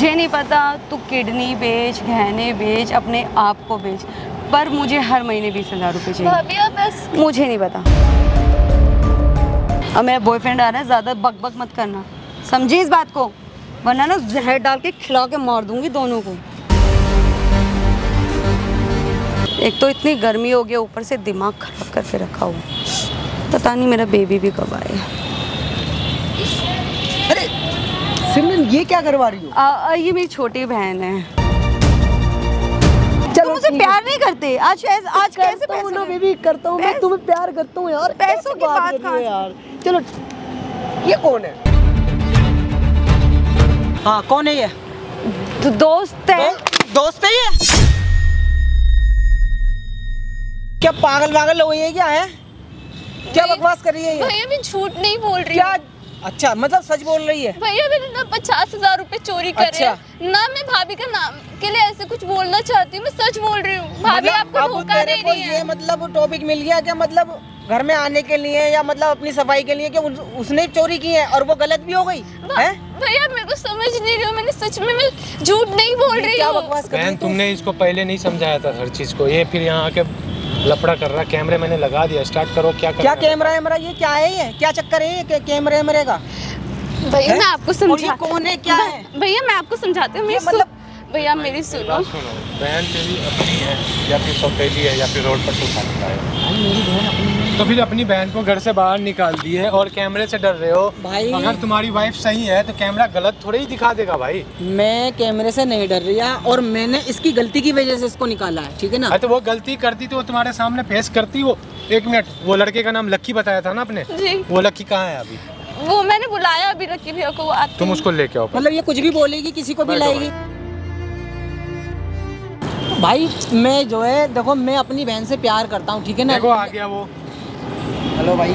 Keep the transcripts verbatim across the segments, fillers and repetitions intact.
मुझे नहीं पता, तू किडनी बेच, गहने बेच, अपने आप को बेच, पर मुझे हर महीने बीस हजार रुपये चाहिए। बस मुझे नहीं पता। अब मेरा बॉयफ्रेंड आ रहा है, ज़्यादा बक बक मत करना, समझी इस बात को, वरना ना जहर डाल के खिला के मार दूंगी दोनों को। एक तो इतनी गर्मी हो गया, ऊपर से दिमाग खराब करके रखा हुआ, पता नहीं मेरा बेबी भी कब आएगा। अरे सिमरन, ये क्या करवा रही हो? आ, आ, ये मेरी छोटी बहन है। चलो, मुझे प्यार नहीं करते आज आज कैसे पैसे लो बेबी, करता हूँ मैं, तुम्हें प्यार करता हूँ यार। पैसों की बात कहाँ यार। चलो, ये कौन है? हाँ, कौन है ये? तो दोस्त है। दो, दोस्त है ये? क्या पागल पागल हो गई है क्या है? क्या बकवास कर रही है ये? भैया मैं झूठ नहीं बोल रही। क्या? अच्छा, मतलब सच बोल रही है? भैया मैंने ना पचास हजार रूपए चोरी करे। अच्छा। ना मैं भाभी का नाम के लिए ऐसे कुछ बोलना चाहती हूँ, मैं सच बोल रही हूँ। भाभी मतलब आपको धोखा दे रही है। ये मतलब टॉपिक मिल गया क्या? मतलब घर में आने के लिए या मतलब अपनी सफाई के लिए, कि उसने चोरी की है और वो गलत भी हो गई है? भैया मेरे को समझ नहीं रही हूँ, मैंने सच में मैं झूठ नहीं बोल रही हूँ। बहन, तुमने इसको पहले नहीं समझाया था हर चीज को, ये फिर यहाँ आके लफड़ा कर रहा। कैमरे मैंने लगा दिया, स्टार्ट करो। क्या कर क्या कैमरा है मेरा? ये क्या है? ये क्या चक्कर है ये कैमरे मेरे का? भैया मैं आपको समझा, कौन है, क्या है? भैया मैं आपको समझाती हूँ। मतलब भैया मेरी सुनो, सुनो, बहन तेरी अपनी है या फिर सौतेली है या फिर रोड पर से उठा के लाए हो? मेरी बहन अपनी है। तो फिर अपनी बहन को घर से बाहर निकाल दी है और कैमरे से डर रहे हो भाई? अगर तुम्हारी वाइफ सही है तो कैमरा गलत थोड़ी ही दिखा देगा भाई। मैं कैमरे से नहीं डर रही है और मैंने इसकी गलती की वजह से इसको निकाला है, ठीक है ना? तो वो गलती करती तो वो तुम्हारे सामने फेस करती। वो एक मिनट, वो लड़के का नाम लक्की बताया था ना आपने? वो लक्की कहाँ है अभी? वो मैंने बुलाया अभी लक्की भैया को, आते तुम उसको लेके आओ। मतलब ये कुछ भी बोलेगी, किसी को भी लाएगी? भाई मैं जो है, देखो मैं अपनी बहन से प्यार करता हूँ, ठीक है ना? देखो आ गया वो। हेलो भाई,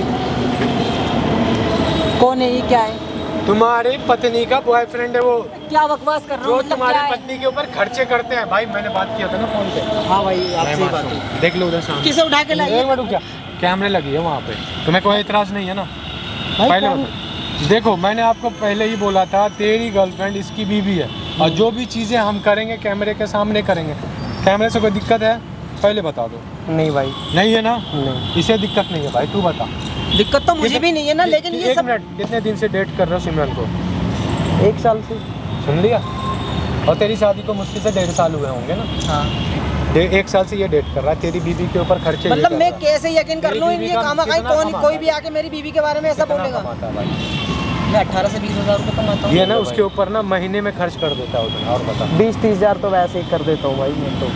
कौन है ये? क्या है? तुम्हारी पत्नी का बॉयफ्रेंड है वो। क्या बकवास कर रहा हूँ? जो तुम्हारी पत्नी के ऊपर खर्चे करते हैं। भाई मैंने बात किया था ना फोन पे। हाँ भाई, आपसे बात है। देख लो उधर सामने किसे उठा के लाइए? एक मिनट रुक जा, कैमरे लगी है वहाँ पे, तुम्हें कोई इतराज नहीं है ना? पहले देखो, मैंने आपको पहले ही बोला था तेरी गर्लफ्रेंड इसकी बीवी है और जो भी चीजें हम करेंगे कैमरे के सामने करेंगे। कैमरे से कोई दिक्कत है? पहले बता दो। नहीं भाई, नहीं है ना? नहीं, इसे दिक्कत नहीं है भाई, तू बता। दिक्कत तो मुझे भी नहीं है ना, लेकिन ये एक सब... मिनट, कितने दिन से डेट कर रहे हो सिमरन को? एक साल से। सुन लिया? और तेरी शादी को मुश्किल से डेढ़ साल हुए होंगे ना? हाँ, एक साल से ये डेट कर रहा है, तेरी बीवी के ऊपर खर्चे। मतलब मैं कैसे यकीन कर लूँ ये काम? कौन कोई भी आके मेरी बीवी के बारे में ऐसा बोलेगा? मैं अठारह से बीस हजार रुपये कमाता हूँ। ये ना उसके ऊपर ना महीने में खर्च कर देता है। और बता। बीस तीस हजार तो वैसे ही कर देता हूँ भाई मैं तो।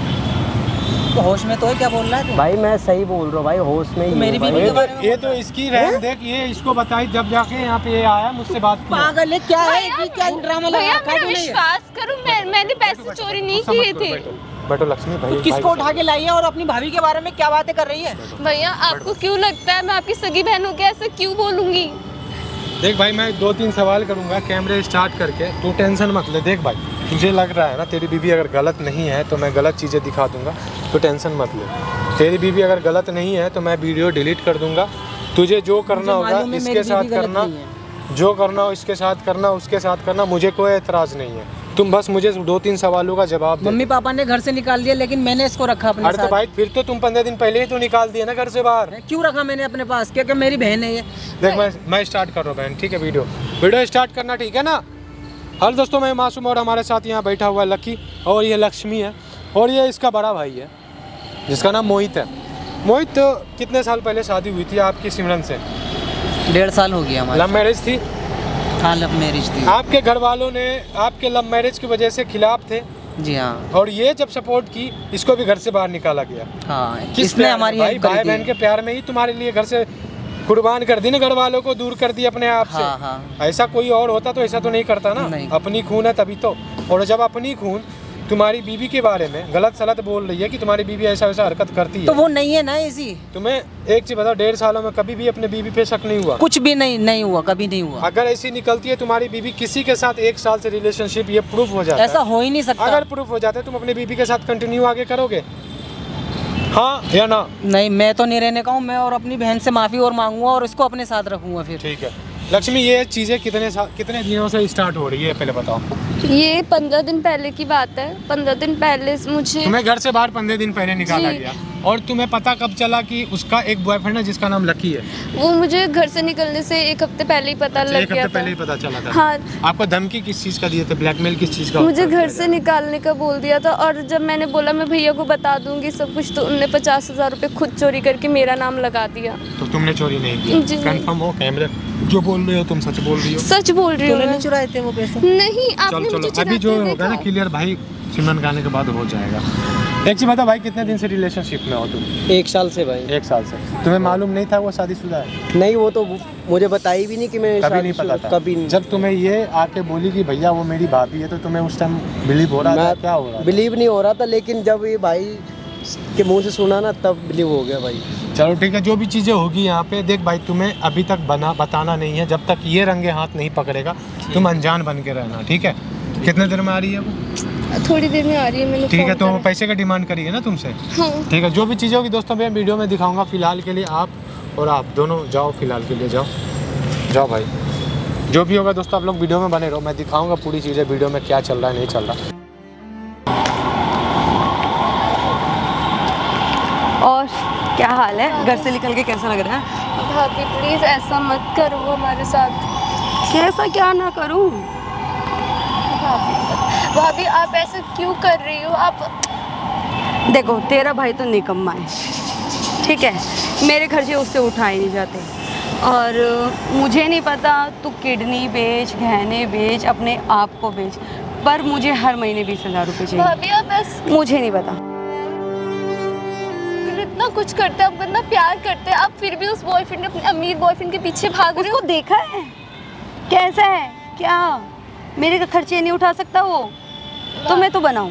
तो होश में तो है? क्या बोल रहा है भाई? मैं सही बोल रहा हूँ भाई, होश में ही। तो मेरी बीवी ये, के बारे में ये तो इसकी रहन देख, ये इसको बताई जब जाके यहाँ पे ये आया मुझसे बात की। पागल है क्या है? ये क्या ड्रामा लगा भैया रखा है मेरा तुमने? विश्वास करो, मैं मैंने पैसे चोरी नहीं किए थे। बैठो लक्ष्मी भाई। किसको उठा के लाई है और अपनी भाभी के बारे में क्या बातें कर रही है? भैया आपको क्यों लगता है मैं आपकी सगी बहन होके ऐसे क्यों बोलूंगी? देख भाई, मैं दो तीन सवाल करूंगा कैमरे स्टार्ट करके, तू टेंशन मत ले। देख भाई, तुझे लग रहा है ना तेरी बीवी अगर गलत नहीं है तो मैं गलत चीज़ें दिखा दूंगा, तो टेंशन मत ले। तेरी बीवी अगर गलत नहीं है तो मैं वीडियो डिलीट कर दूंगा। तुझे जो करना होगा इसके साथ करना, जो करना हो इसके साथ करना, उसके साथ करना, मुझे कोई एतराज़ नहीं है। तुम बस मुझे दो तीन सवालों का जवाब दे। मम्मी पापा ने घर से निकाल दिया लेकिन मैंने इसको रखा अपने अरे तो भाई फिर तो तुम पंद्रह दिन पहले ही तो निकाल दिए ना घर से बाहर। क्यों रखा मैंने अपने पास? क्योंकि मेरी बहन है ये। देख मैं मैं स्टार्ट कर रहा हूँ बहन, ठीक है? वीडियो वीडियो स्टार्ट करना, ठीक है ना? हेलो दोस्तों, मैं मासूम और हमारे साथ यहाँ बैठा हुआ है लकी और ये लक्ष्मी है और ये इसका बड़ा भाई है जिसका नाम मोहित है। मोहित, तो कितने साल पहले शादी हुई थी आपकी सिमरन से? डेढ़ साल हो गया हमारा। लव मैरिज थी? हाँ, लव मैरिज थी। आपके घर वालों ने आपके लव मैरिज की वजह से खिलाफ थे? जी हाँ। और ये जब सपोर्ट की, इसको भी घर से बाहर निकाला गया। हाँ, किसने? हमारी भाई भाई बहन के प्यार में ही तुम्हारे लिए घर से कुर्बान कर दी ना, घर वालों को दूर कर दी अपने आप से। हाँ, हाँ। ऐसा कोई और होता तो ऐसा तो नहीं करता ना। नहीं। अपनी खून है तभी तो। और जब अपनी खून तुम्हारी बीवी के बारे में गलत सलत बोल रही है कि तुम्हारी बीवी ऐसा वैसा हरकत करती है, तो वो नहीं है ना ऐसी। तुम्हें एक चीज बताओ, डेढ़ सालों में कभी भी अपने बीवी पे शक नहीं हुआ? कुछ भी नहीं नहीं हुआ, कभी नहीं हुआ। अगर ऐसी निकलती है तुम्हारी बीवी किसी के साथ एक साल से रिलेशनशिप, ये प्रूफ हो जाता है। ऐसा हो ही नहीं सकता। अगर प्रूफ हो जाता है, तुम अपनी बीवी के साथ कंटिन्यू आगे करोगे? हाँ या ना? नहीं, मैं तो नहीं रहने का हूँ। मैं और अपनी बहन से माफी और मांगूंगा और इसको अपने साथ रखूंगा फिर। ठीक है, लक्ष्मी ये चीज़ें कितने सा, कितने दिनों से स्टार्ट हो रही है पहले बताओ। ये पंद्रह दिन पहले की बात है। पंद्रह दिन पहले मुझे तुम्हें घर से बाहर पंद्रह दिन पहले निकाला गया और तुम्हें पता कब चला कि उसका एक बॉयफ्रेंड है जिसका नाम लकी है? वो मुझे घर से निकलने से एक हफ्ते पहले ही पता अच्छा, लग एक गया हफ्ते था। पहले ही पता चला था। हाँ। आपको धमकी किस चीज़ का दिए थे, ब्लैकमेल किस चीज़ का? मुझे घर से निकालने का बोल दिया था और जब मैंने बोला मैं भैया को बता दूंगी सब कुछ तो उनने पचास हजार रुपये खुद चोरी करके मेरा नाम लगा दिया। तो तुमने चोरी नहीं की? कंफर्म हो? कैमरे जो बोल रहे हो तुम सच बोल रही हो? सच बोल रही हूँ। नहीं चुराए थे वो पैसे? नहीं, आपने चलो मुझे चलो अभी जो होगा ना क्लियर भाई सिमरन गाने के बाद हो जाएगा। एक चीज बता भाई, कितने दिन से रिलेशनशिप में हो तुम? एक साल से भाई। एक साल से। तुम्हें मालूम नहीं था वो शादीशुदा है? नहीं, वो तो मुझे बताई भी नहीं कि मैं कभी नहीं पता था? कभी नहीं। जब तुम्हें ये आके बोली कि भैया वो मेरी भाभी है तो तुम्हें उस टाइम बिलीव हो रहा था? क्या हो रहा था? बिलीव नहीं हो रहा था, लेकिन जब ये भाई के मुंह से सुना ना तब बिलीव हो गया भाई। चलो ठीक है, जो भी चीज़ें होगी यहाँ पे देख भाई, तुम्हें अभी तक बना बताना नहीं है जब तक ये रंगे हाथ नहीं पकड़ेगा। तुम अनजान बन के रहना, ठीक है? कितने देर में आ रही है वो? थोड़ी देर में आ रही है। मैंने ठीक है, तो वो पैसे का डिमांड करिए ना तुमसे। हाँ। ठीक है, जो भी चीज़ें होगी दोस्तों मैं वीडियो में दिखाऊंगा। फिलहाल के लिए आप और आप दोनों जाओ, फिलहाल के लिए जाओ जाओ भाई। जो भी होगा दोस्तों आप लोग वीडियो में बने रहो, मैं दिखाऊंगा पूरी चीज़ें वीडियो में क्या चल रहा है नहीं चल रहा। और क्या हाल है? घर से निकल के कैसा लग रहा है? भाभी प्लीज ऐसा मत करो हमारे साथ। कैसा क्या ना करूं? भाभी आप ऐसा क्यों कर रही हो? आप देखो तेरा भाई तो निकम्मा है, ठीक है? मेरे खर्चे उससे उठाए नहीं जाते और मुझे नहीं पता तू किडनी बेच, गहने बेच, अपने आप को बेच, पर मुझे हर महीने बीस हजार रुपये चाहिए। भाभी आप ऐसा मुझे नहीं पता। इतना कुछ करते हैं, आप इतना प्यार करते हैं, आप फिर भी उस बॉयफ्रेंड अपने अमीर बॉयफ्रेंड के पीछे भाग रहे हो। उसको देखा है कैसा है? क्या मेरे का खर्चे नहीं उठा सकता वो? तो मैं तो बनाऊं।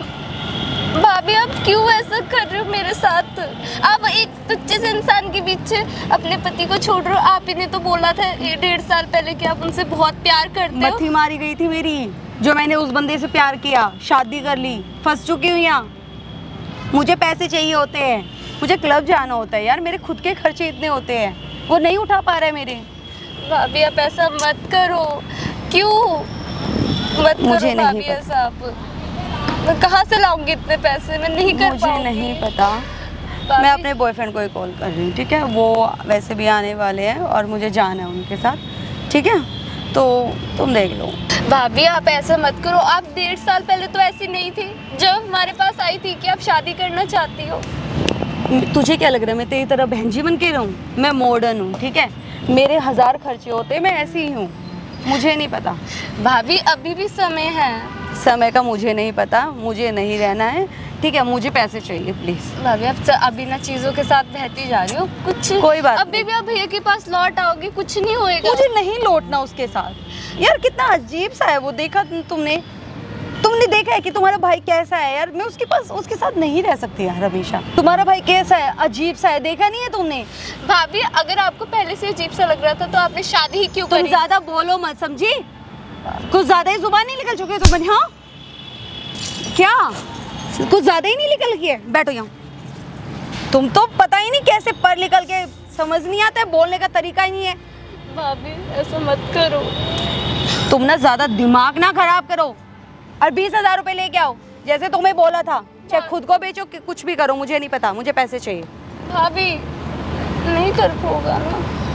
भाभी आप क्यों ऐसा कर रहे हो मेरे साथ? आप एक सच्चे से इंसान के पीछे अपने पति को छोड़ रहे हो। आप ही ने तो बोला था ये डेढ़ साल पहले कि आप उनसे बहुत प्यार करते हो। मत्थी मारी गई थी मेरी, जो मैंने उस बंदे से प्यार किया, शादी कर ली, फंस चुकी हूँ यहाँ। मुझे पैसे चाहिए होते हैं, मुझे क्लब जाना होता है यार, मेरे खुद के खर्चे इतने होते हैं, वो नहीं उठा पा रहा है मेरे। भाभी आप ऐसा मत करो। क्यों मत करो मुझे नहीं भाभी पता। ऐसा। आप मैं कहाँ से लाऊंगी इतने पैसे? मैं नहीं कर मुझे पाऊंगी। नहीं पता। मैं अपने बॉयफ्रेंड को ही कॉल कर रही हूँ, ठीक है? वो वैसे भी आने वाले हैं और मुझे जाना है उनके साथ, ठीक है? तो तुम देख लो। भाभी आप ऐसा मत करो। आप डेढ़ साल पहले तो ऐसी नहीं थी जब हमारे पास आई थी कि आप शादी करना चाहती हो। तुझे क्या लग रहा है मैं तेरी तरह बहन जी बन के रहूँ? मैं मॉडर्न हूँ, ठीक है? मेरे हजार खर्चे होते, मैं ऐसी ही हूँ, मुझे नहीं पता। भाभी अभी भी समय है। समय का मुझे नहीं पता, मुझे नहीं रहना है, ठीक है? मुझे पैसे चाहिए प्लीज। भाभी आप अभी ना चीजों के साथ बहती जा रही हो। कुछ कोई बात अभी भी आप भैया के पास लौट आओगी, कुछ नहीं होएगा। मुझे नहीं लौटना उसके साथ यार। कितना अजीब सा है वो, देखा तुमने? तुमने देखा है कि तुम्हारा भाई कैसा है यार? मैं उसके पास उसके साथ नहीं रह सकती यार हमेशा। तुम्हारा भाई कैसा है? अजीब सा है, देखा नहीं है तुमने? भाभी अगर आपको पहले से अजीब सा लग रहा था तो आपने शादी ही क्यों तुम करी? ज्यादा बोलो मत, समझी? कुछ ज्यादा ही जुबान नहीं निकल चुकी है तुम्हारी? हाँ क्या कुछ ज्यादा ही नहीं निकल गई है? बैठो यहाँ। तुम तो पता ही नहीं कैसे पढ़ निकल के, समझ नहीं आता है, बोलने का तरीका ही नहीं है। भाभी ऐसा मत करो। तुम ना ज्यादा दिमाग ना खराब करो और बीस हजार रुपए लेके आओ जैसे तुम्हें बोला था। चाहे खुद को बेचो कि कुछ भी करो, मुझे नहीं पता, मुझे पैसे चाहिए। भाभी नहीं कर पाऊंगा ना।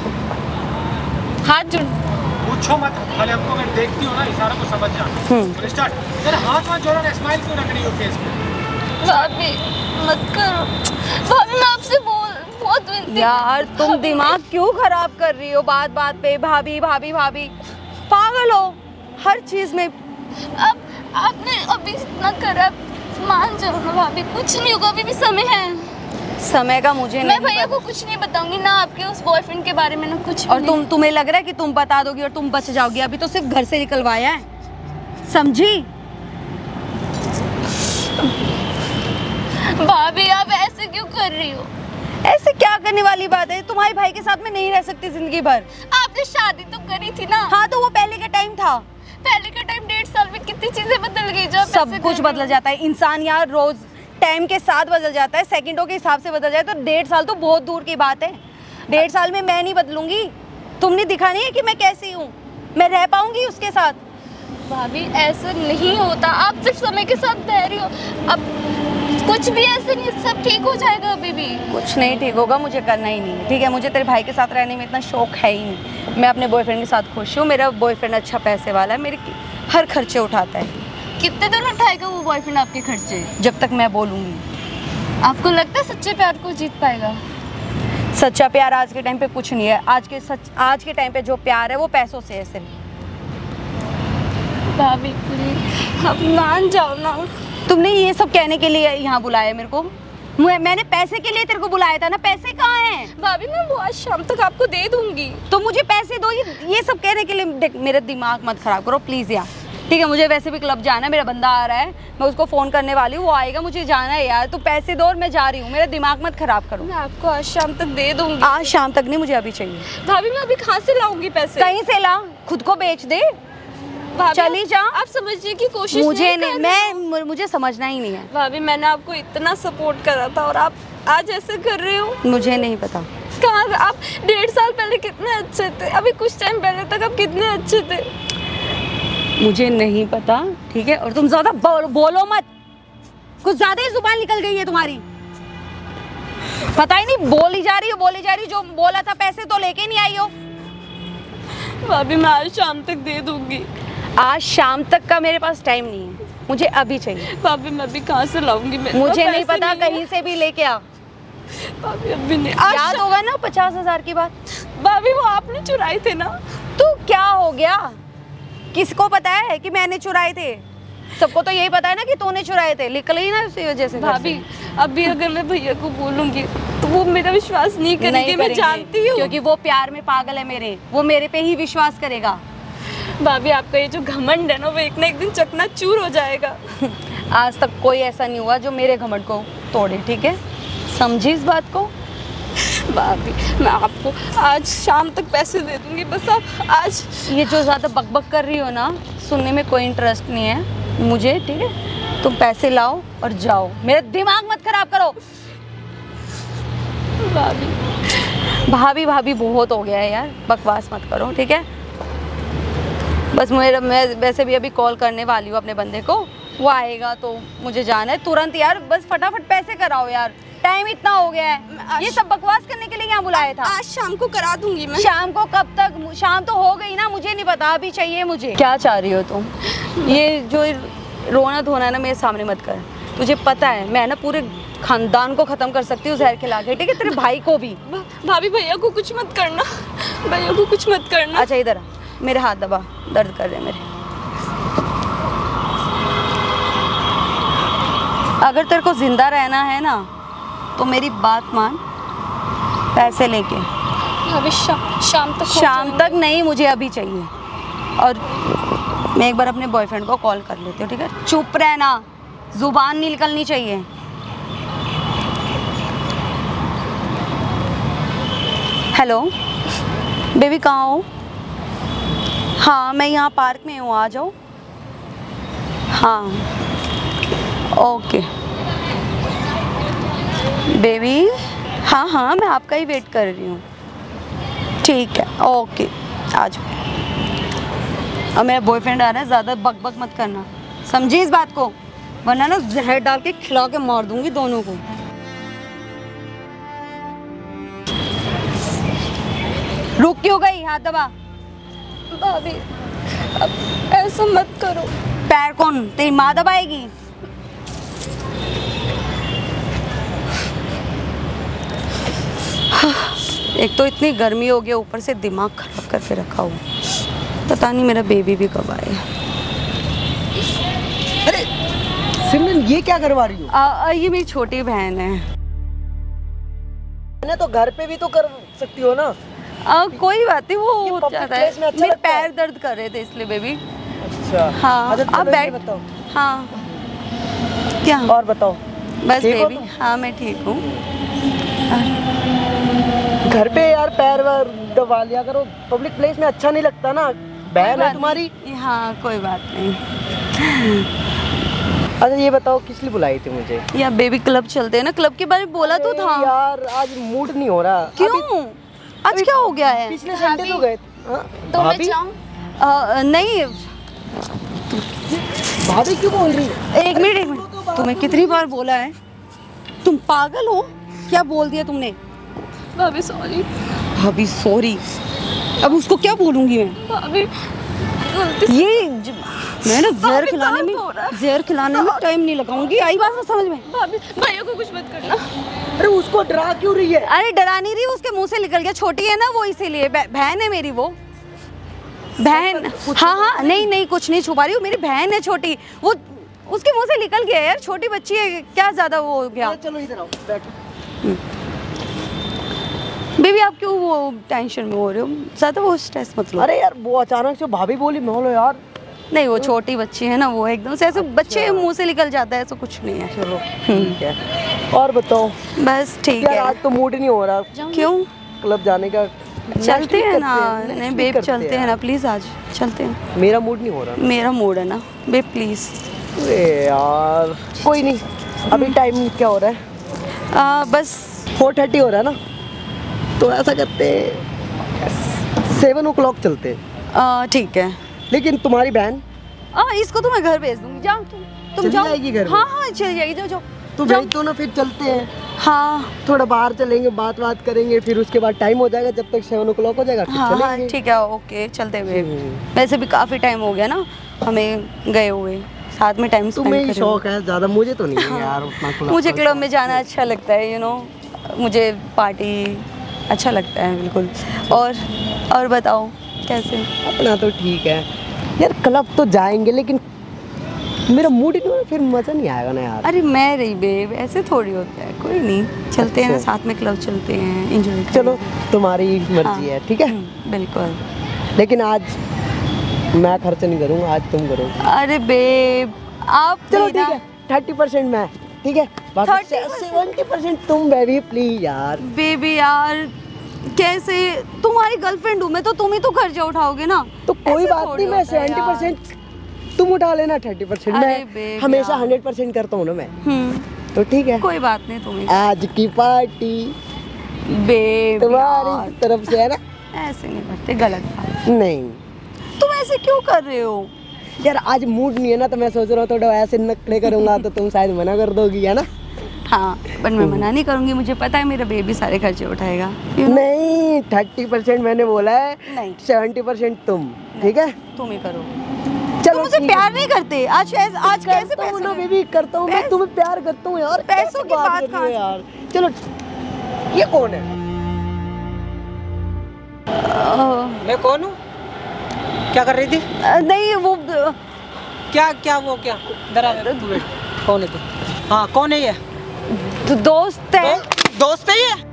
हाथ जोड़। पूछो मत, खाली हमको अगर देखती हो ना इशारा को समझ जाना। और स्टार्ट। तेरे हाथ में जोड़ा, स्माइल क्यों रख रही हो फेस पे? भाभी मत करो। भाभी मैं आपसे बोल बहुत विनती। यार तुम दिमाग क्यों खराब कर रही हो बात बात पे? भाभी भाभी भाभी, पागल हो हर चीज में। अब आपने अभी इतना करा, मान जाओ ना भाभी, कुछ नहीं होगा, अभी भी समय है। समय का मुझे मैं नहीं भैया पता। को कुछ नहीं बताऊंगी ना, आपके उस बॉयफ्रेंड के बारे में ना कुछ। और तुम तुम्हें लग रहा है कि तुम बता दोगी और तुम बच जाओगी? अभी तो सिर्फ घर से निकलवाया है, समझी? भाभी आप ऐसे क्यों कर रही हो? ऐसे क्या करने वाली बात है? तुम्हारे भाई के साथ मैं नहीं रह सकती जिंदगी भर। आपने शादी तो करी थी ना। हाँ तो वो पहले का टाइम था। पहले का टाइम डेढ़ साल में कितनी चीजें बदल गई जो आप सब ऐसे कुछ कर रही बदल हो। जाता है। इंसान यार रोज टाइम के साथ बदल जाता है, सेकंडों के हिसाब से बदल जाए। तो डेढ़ साल तो बहुत दूर की बात है। डेढ़ साल में मैं नहीं बदलूंगी, तुमने दिखा नहीं है कि मैं कैसी हूँ, मैं रह पाऊंगी उसके साथ? भाभी ऐसा नहीं होता, आप सिर्फ समय के साथ बह रही हो। अब कुछ भी ऐसे नहीं, सब ठीक हो जाएगा अभी भी। कुछ नहीं ठीक होगा, मुझे करना ही नहीं है, ठीक है? मुझे तेरे भाई के साथ रहने में इतना शौक है ही नहीं। मैं अपने बॉयफ्रेंड के साथ खुश हूँ। मेरा बॉयफ्रेंड अच्छा पैसे वाला है, मेरे हर खर्चे उठाता है। कितने दिन उठाएगा वो बॉयफ्रेंड आपके खर्चे? जब तक मैं बोलूँगी। आपको लगता है सच्चे प्यार को जीत पाएगा? सच्चा प्यार आज के टाइम पे कुछ नहीं है। आज के सच आज के टाइम पे जो प्यार है वो पैसों से है सिर्फ। भाभी प्लीज आप मान जाओ ना। तुमने ये सब कहने के लिए यहाँ बुलाया मेरे को? मैं, मैंने पैसे के लिए तेरे को बुलाया था ना, पैसे कहाँ हैं? भाभी मैं वो आज शाम तक आपको दे दूंगी। तो मुझे पैसे दो, ये ये सब कहने के लिए देख, मेरा दिमाग मत खराब करो प्लीज़ यार, ठीक है? मुझे वैसे भी क्लब जाना है, मेरा बंदा आ रहा है, मैं उसको फ़ोन करने वाली हूँ, वो आएगा, मुझे जाना है यार। तो पैसे दो और मैं जा रही हूँ, मेरा दिमाग मत खराब करो। मैं आपको आज शाम तक दे दूंगी। आज शाम तक नहीं, मुझे अभी चाहिए। भाभी मैं अभी कहाँ से लाऊंगी पैसे? कहीं से ला, खुद को बेच दे, चली जा। आप समझने की कोशिश मुझे नहीं, नहीं, मैं मुझे समझना ही नहीं है। भाभी मैंने आपको इतना सपोर्ट करा था और आप आज ऐसे कर रहे हो। मुझे नहीं पता। कहाँ आप डेढ़ साल पहले कितने अच्छे थे, अभी कुछ टाइम पहले तक आप कितने अच्छे थे। मुझे नहीं पता, ठीक है? और तुम ज्यादा बोल, बोलो मत, कुछ ज्यादा ही जुबान निकल गई है तुम्हारी। पता ही नहीं, बोली जा रही हो बोली जा रही हो। जो बोला था पैसे तो लेके नहीं आई हो। भाभी मैं आज शाम तक दे दूंगी। आज शाम तक का मेरे पास टाइम नहीं है, मुझे अभी चाहिए। भाभी मैं अभी कहाँ से लाऊंगी? मुझे नहीं पता, कहीं से भी लेके आ। भाभी अभी नहीं। याद होगा ना पचास हजार की बात? भाभी वो आपने चुराए थे ना। तो क्या हो गया? किसको पता है कि मैंने चुराए थे? सबको तो यही पता है ना कि तूने चुराए थे, निकल ही ना उसी वजह से। भाभी अभी अगर मैं भैया को बोलूंगी तो वो मेरा विश्वास नहीं करेंगे, मैं जानती हूँ। क्योंकि वो प्यार में पागल है मेरे, वो मेरे पे ही विश्वास करेगा। भाभी आपका ये जो घमंड है ना वो एक ना एक दिन चकनाचूर हो जाएगा। आज तक कोई ऐसा नहीं हुआ जो मेरे घमंड को तोड़े, ठीक है? समझी इस बात को? भाभी मैं आपको आज शाम तक पैसे दे दूंगी, बस आप आज। ये जो ज़्यादा बकबक कर रही हो ना, सुनने में कोई इंटरेस्ट नहीं है मुझे, ठीक है? तुम पैसे लाओ और जाओ, मेरा दिमाग मत खराब करो। भाभी भाभी भाभी बहुत हो गया है यार, बकवास मत करो, ठीक है? बस मेरा मैं वैसे भी अभी कॉल करने वाली हूँ अपने बंदे को, वो आएगा तो मुझे जाना है तुरंत यार। बस फटाफट पैसे कराओ यार, टाइम इतना हो गया है। ये सब बकवास करने के लिए यहाँ बुलाया था। आज शाम को करा दूंगी मैं। शाम को कब तक? शाम तो हो गई ना, मुझे नहीं पता, अभी चाहिए मुझे। क्या चाह रही हो तुम? ये जो रोना धोना है ना मेरे सामने मत कर। तुझे पता है मैं ना पूरे खानदान को खत्म कर सकती हूँ जहर खिला के, ठीक है? तेरे भाई को भी। भाभी भैया को कुछ मत करना, भैया को कुछ मत करना। अच्छा इधर मेरे हाथ दबा, दर्द कर रहे हैं मेरे। अगर तेरे को जिंदा रहना है ना तो मेरी बात मान, पैसे लेके। अभी शा, शाम तक शाम तक नहीं, मुझे अभी चाहिए। और मैं एक बार अपने बॉयफ्रेंड को कॉल कर लेती हूँ, ठीक है? चुप रहना, जुबान नहीं निकलनी चाहिए। हेलो बेबी, कहाँ हो? हाँ मैं यहाँ पार्क में हूँ, आ जाओ। हाँ ओके बेबी, हाँ हाँ मैं आपका ही वेट कर रही हूँ, ठीक है ओके आ जाओ। अब मेरा बॉयफ्रेंड आ रहा है, ज़्यादा बक बक मत करना, समझी इस बात को? वरना ना जहर डाल के खिला के मार दूंगी दोनों को। रुक क्यों गई? हाथ दबा। भाभी अब ऐसा मत करो। पैर कौन? तेरी माँ दबाएगी? एक तो इतनी गर्मी हो गया, ऊपर से दिमाग खराब करके रखा हुआ, पता नहीं मेरा बेबी भी कब आएगा। अरे सिमरन ये क्या करवा रही हो? आ, आ, ये मेरी छोटी बहन है। मैंने तो घर पे भी तो कर सकती हो ना। आ, कोई बात नहीं, वो ये हो public जाता place में है। अच्छा मेरे लगता है। पैर दर्द कर रहे थे इसलिए बेबी। अच्छा हाँ अच्छा, आप चलो ये बैठ। बताओ। हाँ क्या? और बताओ। बस ठीक हो बेबी, तुम? हाँ मैं ठीक हूँ। घर पे यार पैर वार दबा लिया करो, पब्लिक प्लेस में अच्छा नहीं लगता ना। बहन है तुम्हारी। हाँ कोई बात नहीं। अच्छा ये बताओ किस लिए बुलाई थी मुझे? यार बेबी क्लब चलते हैं ना, क्लब के बारे में बोला तो अरे था यार आज मूड नहीं हो रहा। क्यों? अभी आज क्या हो गया है? पिछले संडे तो गए। हाँ? तो मैं भाभी जाऊँ? अ, नहीं भाभी क्यों बोल रही है? एक मिनट एक मिनट, तुम्हें कितनी बार बोला है? तुम पागल हो? क्या बोल दिया तुमने? भाभी सॉरी। भाभी सॉरी? अब उसको क्या बोलूंगी मैं? भाभी गलती से- ये ज- मैं ना जहर भाभी, खिलाने दर्द में हो रहा है। जहर खिलाने में टाइम नहीं लगाऊंगी। आई बात ना समझ में? भाभी भैया को कुछ मत करना। अरे उसको डरा क्यों रही है? अरे डरा नहीं रही, उसके मुंह से निकल गया। छोटी है ना वो, इसीलिए। बह- बहन है मेरी वो, बहन। हाँ हाँ, नहीं नहीं कुछ नहीं छुपा रही हूँ, मेरी बहन है छोटी। वो उसके मुंह से निकल गया यार, छोटी बच्ची है, क्या ज्यादा वो हो गया। अरे चलो इधर आओ, बैठो। बेबी आप क्यों वो टेंशन में हो रहे हो? ज्यादा वो स्ट्रेस मत लो। अरे यार वो अचानक से भाभी बोली, मैं बोला यार नहीं वो छोटी बच्ची है ना, वो एकदम से ऐसे बच्चे मुंह से निकल जाता है, ऐसा कुछ नहीं है। चलो ठीक है। और बताओ बस ठीक यार, है। आज तो मूड ही नहीं हो रहा क्यों? क्लब जाने का। चलते हैं ना। next नहीं week बेब करते चलते हैं ना, यार। प्लीज आज चलते हैं। मेरा मूड नहीं हो रहा। मेरा मूड है ना बेब, प्लीज। अरे यार कोई नहीं, अभी टाइम क्या हो रहा है? आ, बस फोर थर्टी हो रहा है ना, तो ऐसा करते हैं सेवन ओ क्लॉक चलते हैं। आ, ठीक है। लेकिन तुम्हारी बहन आ, इसको तो मैं घर भेज दूंगी। जाओ तुम तुम चली जाओ। जाएगी घर में? हाँ हाँ चली जाएगी, जाओ जाओ। तो जाओ। भेज दो ना, फिर चलते हैं। हाँ थोड़ा बाहर चलेंगे, बात बात करेंगे, फिर उसके बाद टाइम हो जाएगा, जब तक सेवन ओ क्लॉक हो जाएगा फिर हाँ हाँ चलेंगे। ठीक है, ओके चलते हुए। हम्म। वैसे भी काफी टाइम हो गया ना हमें गए हुए, साथ में टाइम स्पेंड तुम्हें ही करें। शौक है ज्यादा, मुझे तो नहीं है यार उतना क्लब। मुझे क्लब में जाना अच्छा लगता है, यू नो, मुझे पार्टी अच्छा लगता है बिल्कुल। और और बताओ कैसे? अपना तो ठीक है यार, क्लब तो जाएंगे लेकिन मेरा मूड ही नहीं हो रहा, फिर मजा नहीं आएगा ना यार। अरे मैं रही बेब, ऐसे थोड़ी होता है। कोई नहीं, चलते हैं ना अच्छा। साथ में, क्लब चलते हैं, एंजॉय चलो तुम्हारी मर्जी है, ठीक है। बिल्कुल। लेकिन आज मैं खर्च नहीं करूँगा, आज तुम करो। अरे बेब आप चलो भी ठीक ना- है, थर्टी परसेंट मैं, ठीक है, बाकी thirty percent? सेवेंटी परसेंट तुम बेबी प्लीज यार। बेबी यार कैसे? तुम्हारी गर्लफ्रेंड हूँ मैं, तो तुम ही तो खर्चा उठाओगे ना। तो कोई ऐसे बात थोड़ी नहीं, मैं होता है सेवेंटी यार। परसेंट तुम उठा लेना, थर्टी परसेंट अरे मैं babe हमेशा यार। हंड्रेड परसेंट करता हूँ ना मैं, हम्म, तो ठीक है। कोई बात नहीं तुम्हें। आज की पार्टी बेब तुम्हारी यार, तरफ से है ना? ऐसे नहीं करते, गलत बात। नहीं तुम ऐसे क्यों कर रहे हो? यार आज मूड नहीं है ना, तो मैं सोच रहा हूँ थोड़ा ऐसे नखरे करूंगा तो तुम शायद मना कर दोगी, है ना? हाँ पर मैं मना नहीं करूंगी, मुझे पता है मेरा बेबी सारे खर्चे उठाएगा। you know? नहीं, थर्टी परसेंट मैंने बोला है, नहीं सेवेंटी परसेंट तुम, ठीक है। तुम ही करो। चलो तुम मुझे ठीक प्यार है। नहीं करते। आज कैसे आज कैसे करता हूँ पैसे ना ले- बेबी, करता हूँ मैं, पैस- तुम्हें प्यार करता हूँ यार। पैसों कैसे की बात कर रही हो कहाँ से? यार? चलो ये कौन है? अ, मैं कौन हूँ? क्या कर रही थी? अ, नहीं वो क्या क्या वो क्या डरा तू बैठ। कौन है तू? हाँ कौन है ये? दो, दोस्त है। दो, दोस्त है ये?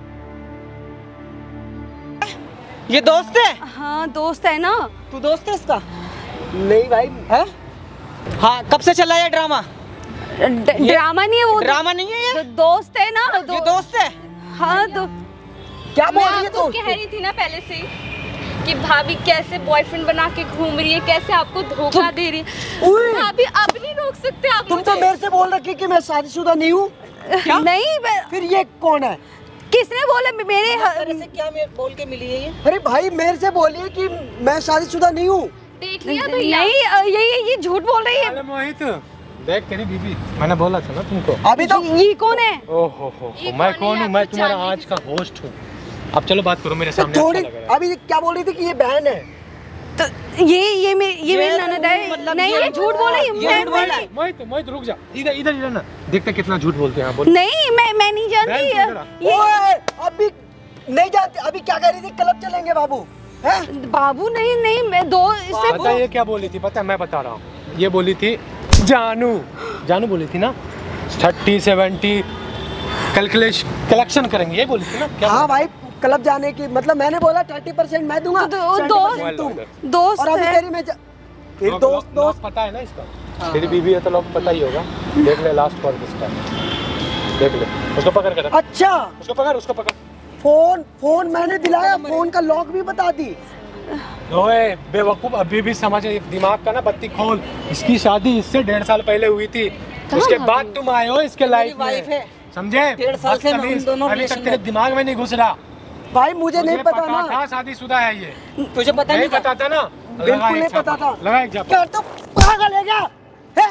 ये दोस्त है? हाँ दोस्त है ना। तू दोस्त है इसका? नहीं भाई, है? हाँ कब से चला ये ड्रामा? ड- ड्रामा नहीं है वो, ड्रामा नहीं है ये? दो, दोस्त है ना। दो, ये दोस्त है? हाँ दो, क्या बोल मैं रही है आपको तू? कह रही थी ना पहले से ही कि भाभी कैसे बॉयफ्रेंड बना के घूम रही है, कैसे आपको धोखा दे रही है। उई! भाभी आप नहीं रोक सकते आप तुम तो मुझे। मेरे से बोल रखी कि मैं शादीशुदा नहीं हूँ, नहीं मैं- फिर ये कौन है? किसने बोला? मेरे तेरे से क्या मेरे बोल के मिली है ये? अरे भाई मेरे से बोलिए कि मैं शादीशुदा नहीं हूँ। देख लिया भैया। नहीं अ, ये ये ये झूठ बोल रही है। अरे मोहित देख तेरी बीबी, मैंने बोला था ना तुमको। अभी तो ये ये कौन है? ओहो हो ये मैं कौन कौन है? हूँ? मैं आपको तुम्हारा जानने आज का होस्ट हूँ। अब चलो बात करो मेरे सामने। थोड़ी अच्छा लग रहा है। अभी क्या बोल रही थी कि ये बहन है? तो ये ये मेरी ये ये मेरी तो ननद है। मतलब नहीं ये- ये झूठ बोल रही है। ये मैं झूठ बोल मैं रहा है। नहीं- मोहित मोहित रुक जा, इधर इधर इधर ना, देखते कितना झूठ बोलते हैं। हाँ, बोल। नहीं मैं मैं नहीं जानती। बहन, तू जरा। ये ओए, अभी नहीं जानते, अभी क्या कह रही थी? क्लब चलेंगे बाबू, हैं? बाबू नहीं नहीं मैं दो इससे पता है ये क्या बोली थी? पता है मैं बता रहा हूँ। ये बोली थी जानू, जानू बोली थी ना, थर्टी सेवेंटी कैलकुलेशन कलेक्शन करेंगे, ये बोली थी ना। क्या हाँ भाई, क्लब जाने की मतलब मैंने बोला थर्टी परसेंट मैं दूंगा, तो- तो- सेवेंटी परसेंट दो- तुम। दोस्त और अभी है। तेरी मैं जा- फिर लोग- दोस्त लोग- दोस्त लोग पता है ना इसका। तेरी बीवी है तो लोग पता ही होगा। देख ले लास्ट कॉल किसका है, देख ले। उसको पकड़ कर रख। अच्छा उसको पकड़, उसको पकड़। फोन फोन मैंने दिलाया, फोन का लॉक भी बता दी। ओए बेवकूफ, अभी भी समझ, दिमाग का ना बत्ती खोल। इसकी शादी इससे डेढ़ साल पहले हुई थी, उसके बाद तुम आए हो इसके लाइफ वाइफ में, है। समझे? डेढ़ साल से हम बदतमीज, दोनों अभी तक relation तेरे में। दिमाग में नहीं घुस रहा। भाई मुझे नहीं पता ना। था शादीशुदा है ये, तुझे पता नहीं नहीं पता था ना? बिल्कुल नहीं पता था। लगा एक झापड़। यार तो पागल है क्या? है?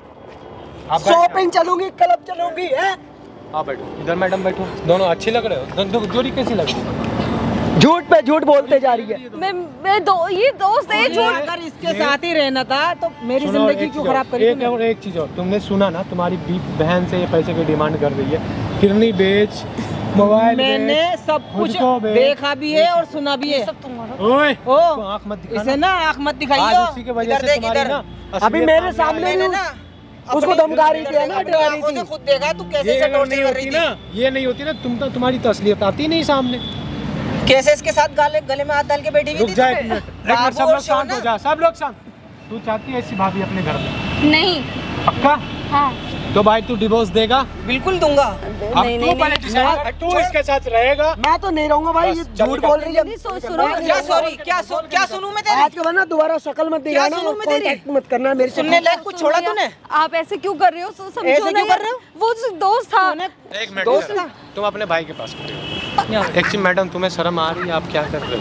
आप बैठ शॉपिंग चलूंगी, क्लब चलूंगी, है? आप बैठो इधर, मैडम बैठो। दोनों अच्छी लग रहे हो, दो- जोड़ी कैसी लग रही है? झूठ पे झूठ बोलते जा रही है। मैं मैं दो ये दोस्त है मुझे झूठ। अगर इसके साथ ही रहना था तो मेरी सुनो, जिंदगी एक क्यों चीज़ और, खराब करी एक तूने? और एक चीज और, तुमने सुना ना तुम्हारी बी- बहन से ये पैसे की डिमांड कर रही है, किडनी बेच, मोबाइल मैंने बेच, सब कुछ मुझको बेच। देखा भी है और सुना भी है। सब तुम्हारा। ओए ओ, इसको आंख मत इसे दिखाना। ना आँख मत आज दिखाइयो। उसी की वजह इधर से देख, तुम्हारी इधर। ना अभी असलियत मेरे सामने सामने आई। मैंने भी ना उसको अपनी- धमका रही थी, है ना, अपनी डरा रही आंखों थी। से खुद देखा तू कैसे ये से अगर टॉर्चर नहीं कर रही होती थी। ना, ये नहीं होती ना, तुम तो तुम्हारी तो असलियत आती नहीं सामने। कैसे इसके साथ गले गले में हाथ डाल के बैठी हुई रुक थी? जा एक मिनट, एक मिनट, बाबू सब और लोग शांत शोना। हो जा, सब लोग शांत। तू चाहती है ऐसी भाभी अपने घर में? नहीं। पक्का? हाँ। तो भाई तू डिवोर्स देगा? बिल्कुल दूंगा। अब नहीं तू नहीं पहले नहीं decide कर, तू इसके साथ रहेगा? मैं तो नहीं रहूंगा भाई, बस, ये चलेगा। झूठ बोल रही है। नहीं, सो- सुनो क्या सॉरी क्या सु, क्या सुनूं मैं तेरी? आज के बाद ना दोबारा शक्ल मत दिखाना सुनूं और मैं तेरी? कांटेक्ट मत करना मेरे से। सुनने लायक कुछ छोड़ा सुनो तूने? यार, आप ऐसे क्यों कर रहे हो? सो- समझो ऐसे ना क्यों यार, कर रहे हो? वो जो दोस्त था। तूने एक मिनट दोस्त इधर। था? तुम अपने भाई के पास खड़े हो। एक चीज मैडम, तुम्हें शर्म आ रही है? आप क्या कर रहे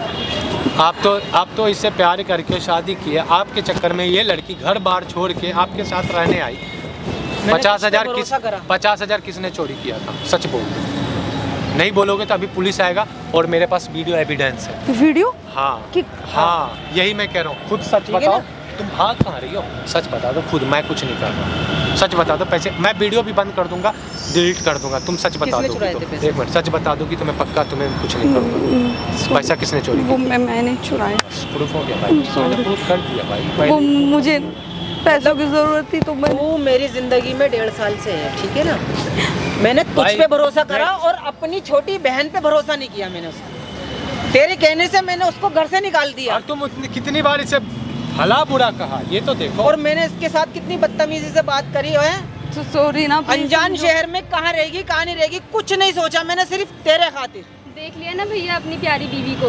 हो? आप तो आप तो इससे प्यार करके शादी की है, आपके चक्कर में ये लड़की घर बार छोड़ के आपके साथ रहने आई। पचास हजार किस पचास हजार किसने चोरी किया था? सच बोल दो। नहीं बोलोगे तो अभी पुलिस आएगा और मेरे पास वीडियो एविडेंस है। वीडियो हाँ कि- हाँ, यही मैं कह रहा हूँ। खुद सच है बताओ, ना? तुम भाग कहाँ रही हो? सच बता दो खुद, मैं कुछ नहीं कर रहा। सच बता दो, पैसे मैं वीडियो भी बंद कर दूंगा, डिलीट कर दूंगा। तुम सच बता किसने दो चुराए थे तो। पैसे? एक मिनट, सच बता दो कि तुम्हें पक्का तुम्हें कुछ नहीं करूँगा। पैसा किसने चोरी वो मैं मैंने चुराया। किया? प्रूफ हो गया भाई, मैंने प्रूफ कर दिया भाई। वो पहले मुझे पैसों की जरूरत थी तो मैं तू मेरी जिंदगी में डेढ़ साल से है, ठीक है ना? मैंने तुझ भाई, पे भरोसा करा मैं- और अपनी छोटी बहन पे भरोसा नहीं किया मैंने उसको। तेरे कहने से मैंने उसको घर से निकाल दिया और तुम उतनी कितनी बार इसे भला बुरा कहा, ये तो देखो। और मैंने इसके साथ कितनी बदतमीजी से बात करी है। तो सॉरी ना please अनजान समझो। शहर में कहाँ रहेगी कहाँ नहीं रहेगी कुछ नहीं सोचा मैंने, सिर्फ तेरे खातिर। देख लिया ना भैया अपनी प्यारी बीवी को।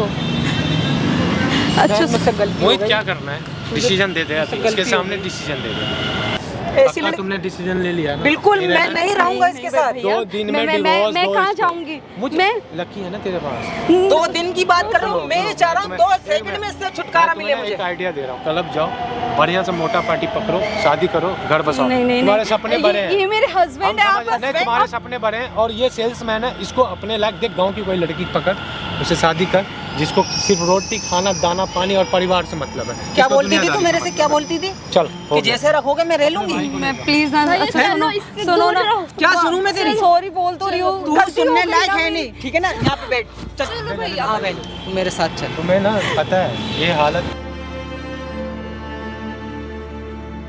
अच्छा मुझसे गलती हो मोहित गई। क्या करना है? डिसीजन दे दे अभी, गलती इसके हो सामने गई। डिसीजन दे दे। ऐसी पक्का लड़की- तुमने डिसीजन ले लिया ना? बिल्कुल नहीं मैं रहना? नहीं रहूंगा इसके साथ। भैया, दो दिन मैं- में मैं- मैं- डिवोर्स मैं दो कहाँ इसको। जाऊंगी? मुझे मैं लकी है ना तेरे पास। दो दिन की बात कर रहा हूँ, मैं चाह रहा हूँ दो तुम्हें- सेकंड में इससे छुटकारा मैं मिले तुम्हें मुझे। एक आइडिया दे रहा हूँ, क्लब जाओ, बढ़िया से मोटा पार्टी पकड़ो, शादी करो, घर बसाओ। नहीं नहीं तुम्हारे नहीं। सपने ये- बड़े हैं। ये मेरे हम हस्बैंड है। आप समझ- नहीं, तुम्हारे सपने बड़े हैं और ये सेल्समैन है, इसको अपने लायक देख। गांव की कोई लड़की पकड़, उसे शादी कर, जिसको सिर्फ रोटी खाना दाना पानी और परिवार से मतलब है। क्या इसको बोलती थी तू दुनियादारी मेरे से मैं मतलब क्या है। बोलती थी चल हो कि गया। जैसे रखोगे मैं रह लूंगी। मैं प्लीज ना भैया, अच्छा सुनो, सुनो इससे सुनो दूर ना रहो। क्या सुनूं मैं तेरी? सॉरी बोल तो रही हूँ। तू गलती हो सुनने गई लायक ना है मेरी। नहीं, ठीक है ना? यहाँ पे बैठ चल। चलो भैया। हाँ बैठ, तू मेरे साथ चल। तुम्हें ना पता है ये हालत